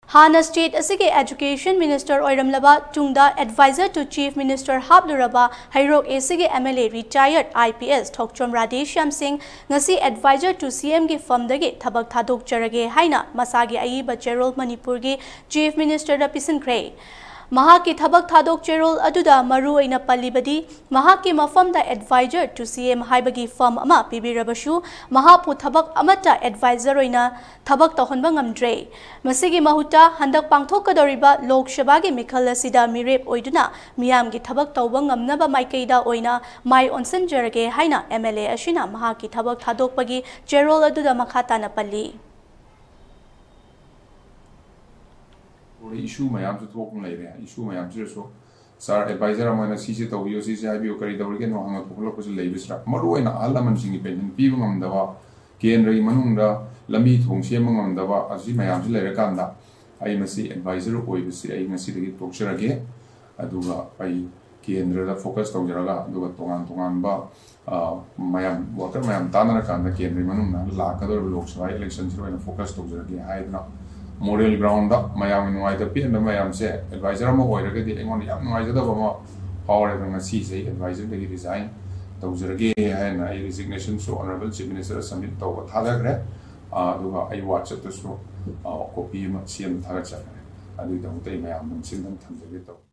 हाना state असिगे education minister ओइरमलबा तुंगदा एडवाइजर टू चीफ मिनिस्टर हाबलुरबा हैरोक एसिगे MLA retired IPS Dr.Th.Radheshyam ngasi adviser to CM गे famdagi thabak thadokjarage haina masagi aeeba cherol Manipur ge chief minister da pisinkhre महाकी थबक थादोक चेरोल अदुदा मरु ओइना पल्लिबदी महाकी मफमदा एडवाइजर टू CM हाइबगी फर्म अमा पिबिरबसु महापु थबक अमता एडवाइजर ओइना थबक तहनबा ngamdre मसिगी महुता हंदक पांगथोकदोरिबा लोक सभागी मिखल असिदा मिरेप ओइदुना मियामगी थबक तौबा ngamnaba माइकेदा ओइना माइ ओनसनजरगे हाइना MLA अशिना महाकी थबक थादोकपगी चेरोल अदुदा मखाताना पल्ली issue mayam to talk later issue mayam so sir advisor amana cc to yo cc ibu kari dawri ke no hanga ko ko leibis ra maru ina alaman singi pen pi ngam dawa ken rai manung da lambi thong se mangam dawa asi mayam se lera kanda ai masi advisor oi bisi ai ngasi de talk sirage aduga ai kendra da focus to jaraga aduga tongan ba mayam worker mayam tanara kanda ken rai manung na la ka do lok sabha election siro ina focus to jarage hai na moral ground da mayam nuai da pi na mayam se advisor ma oi raga di engon yam nuai da ba ma power da na si se advisor de resign to jarage hai na I resignation so honorable chief minister submit to tha da gre du ga ai watch to so copy ma CM tha ga cha adu da utai mayam sin dan tham jage to